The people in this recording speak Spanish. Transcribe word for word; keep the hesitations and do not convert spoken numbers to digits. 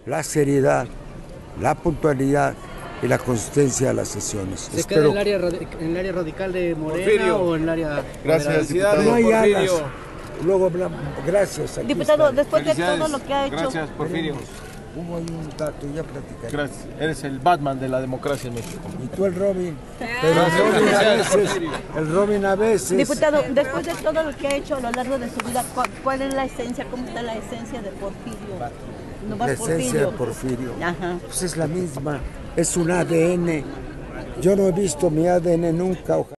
la seriedad, la puntualidad y la consistencia de las sesiones. ¿Se Espero... queda en el, área, en el área radical de Morena Porfirio. o en el área... Gracias, diputado. No hay Porfirio. alas. Luego hablamos. Gracias. Aquí Diputado, está. después de todo lo que ha hecho... Gracias, Porfirio. Hubo ahí un dato, ya platicaré. Gracias. Eres el Batman de la democracia en México. Y tú el Robin. Pero el Robin a veces, el Robin a veces... Diputado, después de todo lo que ha hecho a lo largo de su vida, ¿cuál, cuál es la esencia, cómo está la esencia de Porfirio? No La más esencia Porfirio. de Porfirio. Ajá. Pues es la misma, es un A D N. Yo no he visto mi A D N nunca, ojalá.